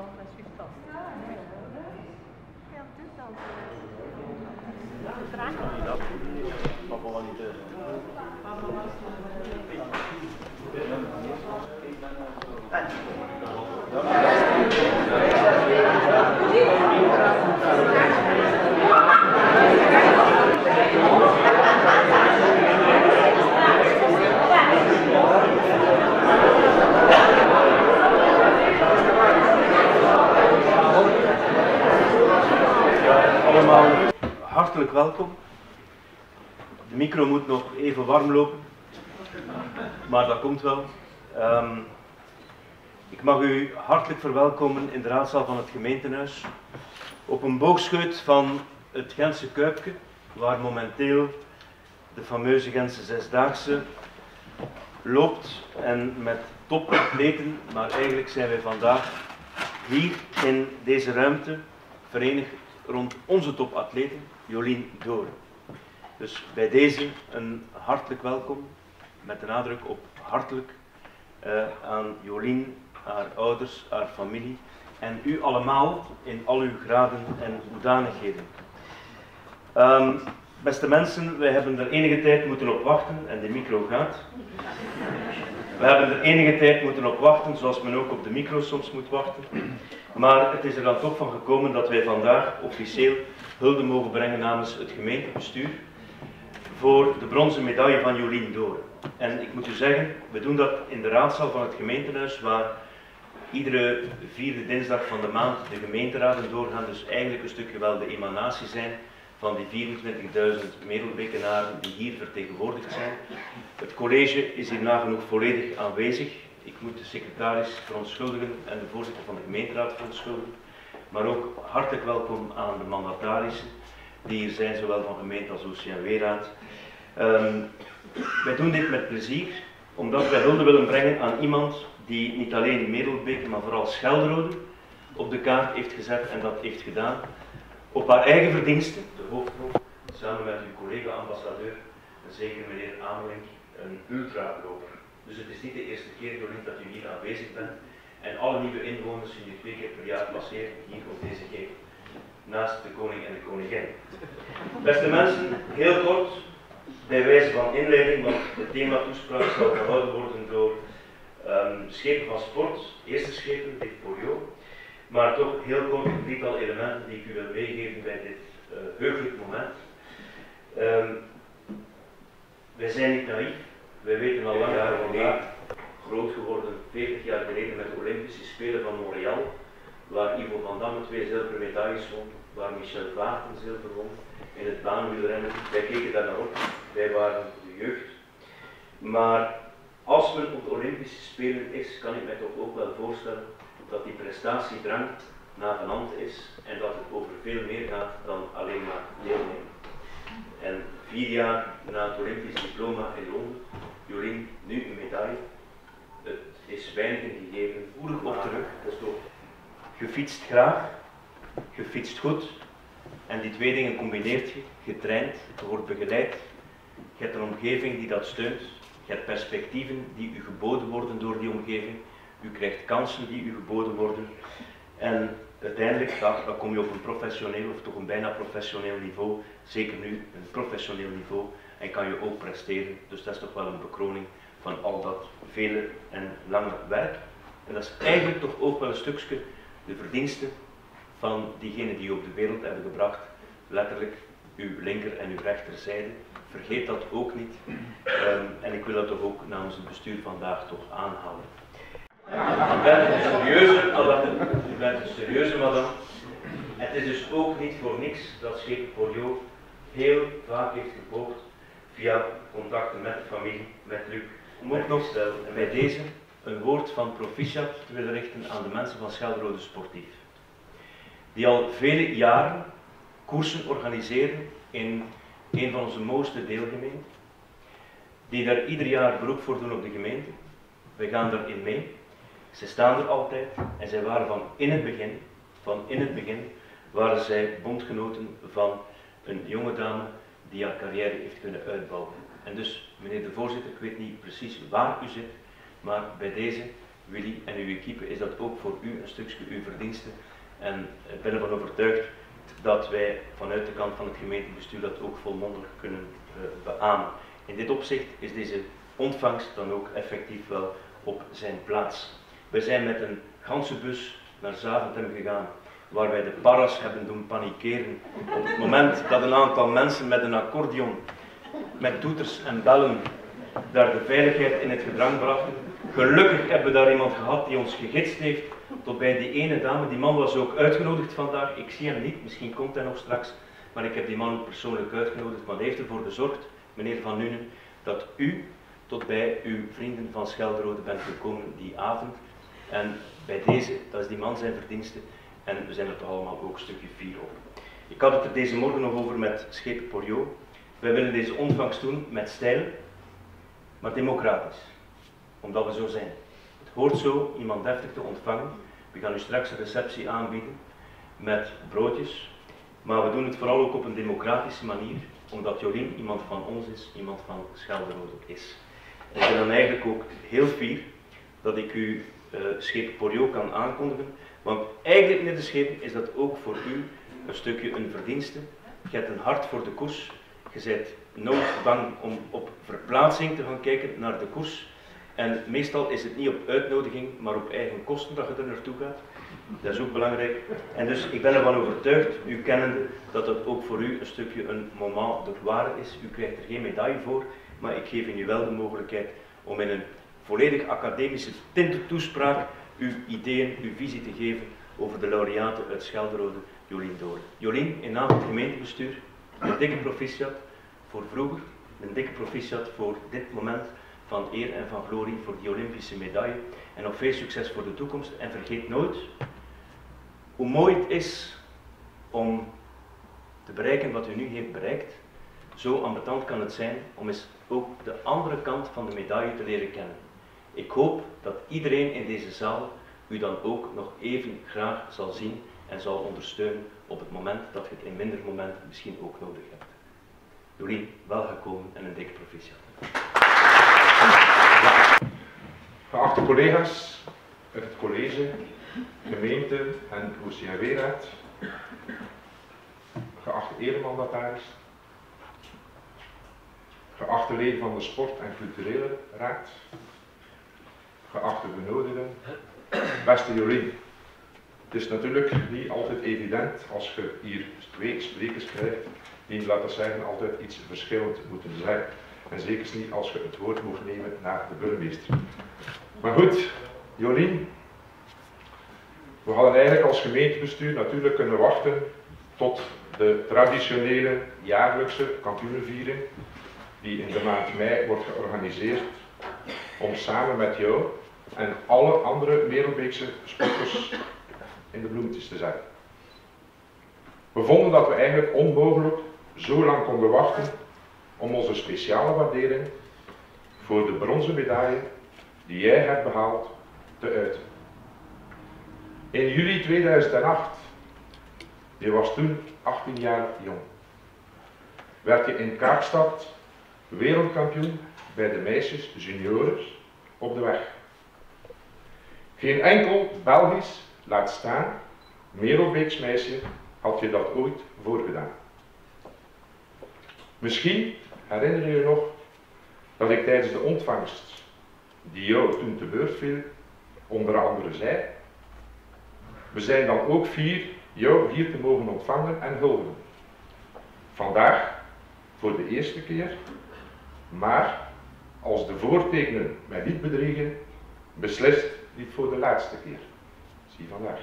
attends, la suite pas. Perdu dans Allemaal hartelijk welkom. De micro moet nog even warm lopen, maar dat komt wel. Ik mag u hartelijk verwelkomen in de raadzaal van het gemeentehuis op een boogscheut van het Gentse Kuipke, waar momenteel de fameuze Gentse Zesdaagse loopt en met topatleten, maar eigenlijk zijn wij vandaag hier in deze ruimte verenigd rond onze topatleten, Jolien Doren. Dus bij deze een hartelijk welkom, met de nadruk op hartelijk, aan Jolien, haar ouders, haar familie en u allemaal in al uw graden en hoedanigheden. Beste mensen, wij hebben er enige tijd moeten op wachten en de micro gaat. We hebben er enige tijd moeten op wachten, zoals men ook op de micro soms moet wachten. Maar het is er dan toch van gekomen dat wij vandaag officieel hulde mogen brengen namens het gemeentebestuur voor de bronzen medaille van Jolien Doren. En ik moet u zeggen, we doen dat in de raadzaal van het gemeentehuis, waar iedere vierde dinsdag van de maand de gemeenteraden doorgaan, dus eigenlijk een stukje wel de emanatie zijn van die 24.000 Merelbekenaren die hier vertegenwoordigd zijn. Het college is hier nagenoeg volledig aanwezig. Ik moet de secretaris verontschuldigen en de voorzitter van de gemeenteraad verontschuldigen. Maar ook hartelijk welkom aan de mandatarissen die hier zijn, zowel van gemeente als OCMW-raad. Wij doen dit met plezier, omdat wij hulde willen brengen aan iemand die niet alleen Merelbeke, maar vooral Schelderode op de kaart heeft gezet en dat heeft gedaan op haar eigen verdiensten, de hoofdrol, samen met uw collega-ambassadeur, en zeker meneer Amelink, een ultraloper. Dus het is niet de eerste keer, Jolien, dat u hier aanwezig bent en alle nieuwe inwoners die je 2 keer per jaar passeren hier op deze gevel, naast de koning en de koningin. Beste mensen, heel kort, bij wijze van inleiding, want het thema toespraak zal gehouden worden door schepen van sport, eerste schepen, dit voor jou. Maar toch heel kort een drietal elementen die ik u wil meegeven bij dit heugelijk moment. Wij zijn niet naïef, wij weten al lang jaren geleden, groot geworden, 40 jaar geleden met de Olympische Spelen van Montreal, waar Ivo van Damme 2 zilveren medailles won, waar Michel Vaarten zilver won in het baanwielrennen. Wij keken daar naar op, wij waren de jeugd. Maar als men op de Olympische Spelen is, kan ik mij toch ook wel voorstellen dat die prestatiedrang navenant is en dat het over veel meer gaat dan alleen maar deelnemen. En 4 jaar na het Olympisch diploma in Londen, Jolien, nu een medaille. Het is weinig gegeven, voelig op terug, dat is toch. Je fietst graag, je fietst goed en die 2 dingen combineert je, getraind, je wordt begeleid, je hebt een omgeving die dat steunt, je hebt perspectieven die u geboden worden door die omgeving. U krijgt kansen die u geboden worden en uiteindelijk dan kom je op een professioneel of toch een bijna professioneel niveau, zeker nu een professioneel niveau en kan je ook presteren. Dus dat is toch wel een bekroning van al dat vele en lange werk. En dat is eigenlijk toch ook wel een stukje de verdienste van diegenen die u op de wereld hebben gebracht, letterlijk uw linker en uw rechterzijde. Vergeet dat ook niet en ik wil dat toch ook namens het bestuur vandaag toch aanhalen. U bent een serieuze madame. Het is dus ook niet voor niks dat Schepen voor jou heel vaak heeft gepoogd via contacten met de familie, met Luc, om ook nog bij deze een woord van proficiat te willen richten aan de mensen van Schelderode Sportief. Die al vele jaren koersen organiseren in een van onze mooiste deelgemeenten. Die daar ieder jaar beroep voor doen op de gemeente. Wij gaan daarin mee. Ze staan er altijd en zij waren van in het begin waren zij bondgenoten van een jonge dame die haar carrière heeft kunnen uitbouwen. En dus, meneer de voorzitter, ik weet niet precies waar u zit, maar bij deze Willy en uw equipe, is dat ook voor u een stukje uw verdienste. En ik ben ervan overtuigd dat wij vanuit de kant van het gemeentebestuur dat ook volmondig kunnen beamen. In dit opzicht is deze ontvangst dan ook effectief wel op zijn plaats. We zijn met een ganse bus naar Zaventem gegaan, waar wij de paras hebben doen panikeren op het moment dat een aantal mensen met een accordeon, met toeters en bellen, daar de veiligheid in het gedrang brachten. Gelukkig hebben we daar iemand gehad die ons gegidst heeft tot bij die ene dame. Die man was ook uitgenodigd vandaag. Ik zie hem niet, misschien komt hij nog straks, maar ik heb die man ook persoonlijk uitgenodigd. Maar hij heeft ervoor gezorgd, meneer Van Nuenen, dat u tot bij uw vrienden van Schelderode bent gekomen die avond. En bij deze, dat is die man zijn verdienste. En we zijn er toch allemaal ook een stukje fier op. Ik had het er deze morgen nog over met Schepen Porio. Wij willen deze ontvangst doen met stijl, maar democratisch. Omdat we zo zijn. Het hoort zo iemand deftig te ontvangen. We gaan u straks een receptie aanbieden met broodjes. Maar we doen het vooral ook op een democratische manier. Omdat Jolien iemand van ons is, iemand van Schelderode is. En ik ben dan eigenlijk ook heel fier dat ik u Schepen Porio kan aankondigen. Want eigenlijk, meneer de Schepen, is dat ook voor u een stukje een verdienste. Je hebt een hart voor de koers. Je bent nooit bang om op verplaatsing te gaan kijken naar de koers. En meestal is het niet op uitnodiging, maar op eigen kosten dat je er naartoe gaat. Dat is ook belangrijk. En dus ik ben ervan overtuigd, u kennende, dat het ook voor u een stukje een moment de gloire is. U krijgt er geen medaille voor, maar ik geef u wel de mogelijkheid om in een volledig academische tintentoespraak uw ideeën, uw visie te geven over de laureate uit Schelderode, Jolien Doorn. Jolien, in naam van het gemeentebestuur, een dikke proficiat voor vroeger, een dikke proficiat voor dit moment van eer en van glorie voor die Olympische medaille en nog veel succes voor de toekomst. En vergeet nooit hoe mooi het is om te bereiken wat u nu heeft bereikt. Zo ambetant kan het zijn om eens ook de andere kant van de medaille te leren kennen. Ik hoop dat iedereen in deze zaal u dan ook nog even graag zal zien en zal ondersteunen op het moment dat je het in minder momenten misschien ook nodig hebt. Jolien, welgekomen en een dikke proficiat. Geachte collega's uit het college, gemeente en OCMW-raad, geachte eremandataris, geachte leden van de Sport- en Culturele Raad, geachte benodigden, beste Jolien. Het is natuurlijk niet altijd evident als je hier 2 sprekers krijgt die, laten we zeggen, altijd iets verschillend moeten zijn. En zeker niet als je het woord mocht nemen naar de burgemeester. Maar goed, Jolien, we hadden eigenlijk als gemeentebestuur natuurlijk kunnen wachten tot de traditionele jaarlijkse kampioenenviering die in de maand mei wordt georganiseerd om samen met jou en alle andere Merelbeekse sporters in de bloemetjes te zetten. We vonden dat we eigenlijk onmogelijk zo lang konden wachten om onze speciale waardering voor de bronzen medaille die jij hebt behaald te uiten. In juli 2008, je was toen 18 jaar jong, werd je in Kaapstad wereldkampioen bij de meisjes juniors op de weg. Geen enkel Belgisch, laat staan Merelbeeks meisje, had je dat ooit voorgedaan. Misschien herinner je je nog dat ik tijdens de ontvangst die jou toen te beurt viel, onder andere zei: we zijn dan ook fier jou hier te mogen ontvangen en huldigen. Vandaag voor de eerste keer, maar als de voortekenen mij niet bedriegen, beslist niet voor de laatste keer. Zie vandaag.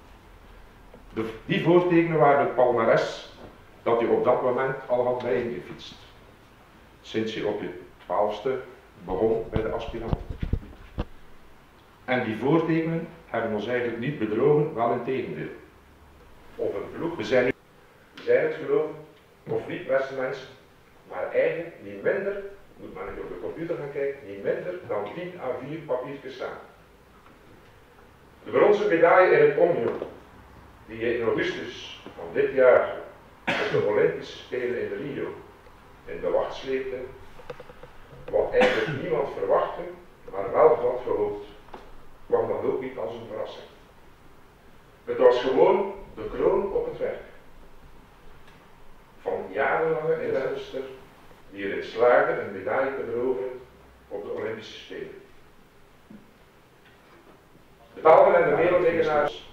Die voortekenen waren het palmares dat je op dat moment al had bijeengefietst. Sinds je op je 12e begon bij de aspiranten. En die voortekenen hebben ons eigenlijk niet bedrogen, wel in tegendeel. Of een ploeg, we zijn het geloven, of niet beste mensen, maar eigenlijk niet minder, moet maar niet op de computer gaan kijken, niet minder dan 10 A4 papiertjes samen. De bronzen medaille in het omnium, die je in augustus van dit jaar op de Olympische Spelen in Rio in de wacht sleepte, wat eigenlijk niemand verwachtte, maar wel had gehoopt, kwam gewoon de kroon op het werk van jarenlange inwenster die erin slaagde een medaille te veroveren op de Olympische Spelen. De talmen en de wereldegenaars.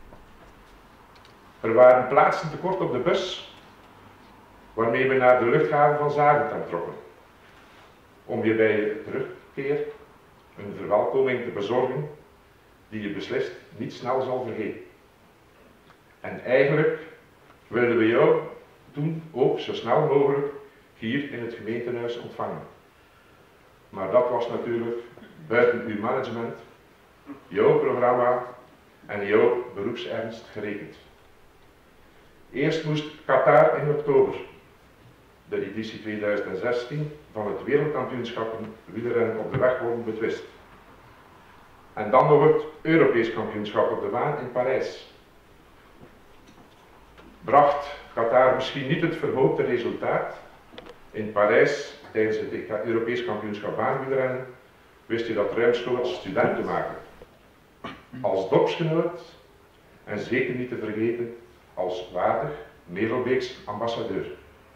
Er waren plaatsen tekort op de bus waarmee we naar de luchthaven van Zaventem trokken, om je bij je terugkeer een verwelkoming te bezorgen die je beslist niet snel zal vergeten. En eigenlijk wilden we jou toen ook zo snel mogelijk hier in het gemeentehuis ontvangen. Maar dat was natuurlijk buiten uw management, jouw programma en jouw beroepsernst gerekend. Eerst moest Qatar in oktober, de editie 2016 van het wereldkampioenschappen wielrennen op de weg worden betwist. En dan nog het Europees kampioenschap op de baan in Parijs. Bracht Qatar misschien niet het verhoopte resultaat? In Parijs, tijdens het Europees kampioenschap baanwielrennen, wist je dat ruimschoots student te maken. Als dorpsgenoot en zeker niet te vergeten als waardig Merelbeeks ambassadeur.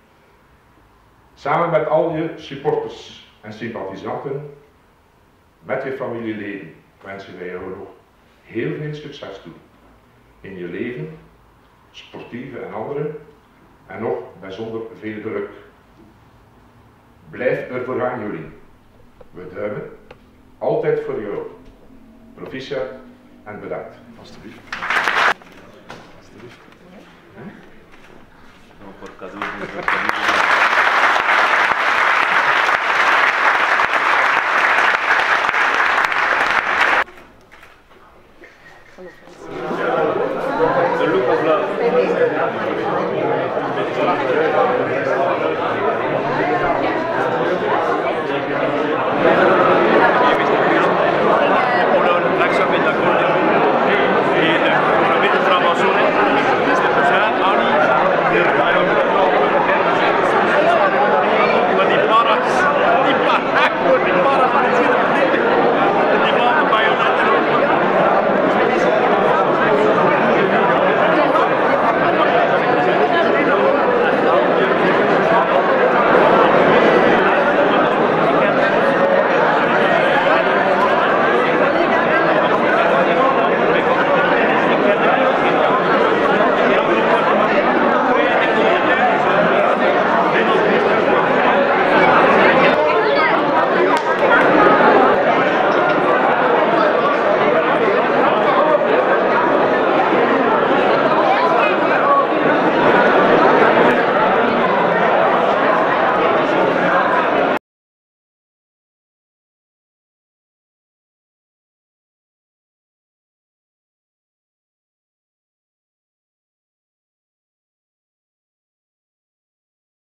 Samen met al je supporters en sympathisanten, met je familieleden, wensen wij jou nog heel veel succes toe. In je leven, sportieve en andere, en nog bijzonder veel geluk. Blijf ervoor gaan, Jolien. We duimen altijd voor jou. Proficiat en bedankt. Alsjeblieft. Alsjeblieft. Voor cadeau. The look of love.